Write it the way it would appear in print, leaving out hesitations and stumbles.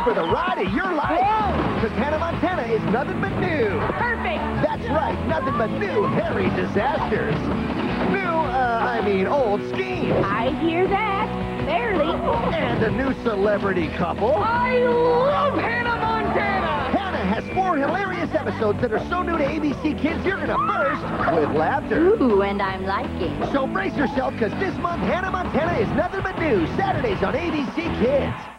for the ride of your life. Because Hannah Montana is nothing but new. Perfect. That's right, nothing but new hairy disasters. Old schemes. I hear that. Barely. And a new celebrity couple. I love Hannah Montana. Hannah has 4 hilarious episodes that are so new to ABC Kids, you're gonna burst with laughter. Ooh, and I'm liking. So brace yourself, because this month, Hannah Montana is nothing but new. Saturdays on ABC Kids.